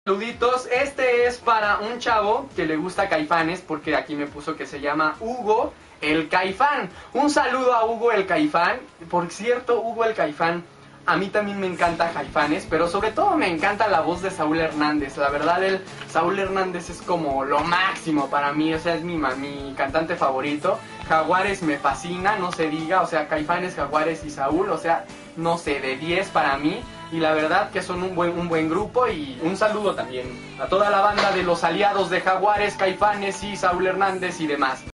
Saluditos, este es para un chavo que le gusta Caifanes, porque aquí me puso que se llama Hugo el Caifán. Un saludo a Hugo el Caifán. Por cierto, Hugo el Caifán, a mí también me encanta Caifanes, pero sobre todo me encanta la voz de Saúl Hernández. La verdad, Saúl Hernández es como lo máximo para mí, o sea, es mi cantante favorito. Jaguares me fascina, no se diga, o sea, Caifanes, Jaguares y Saúl, o sea, no sé, de 10 para mí. Y la verdad que son un buen grupo. Y un saludo también a toda la banda de los aliados de Jaguares, Caifanes y Saúl Hernández y demás.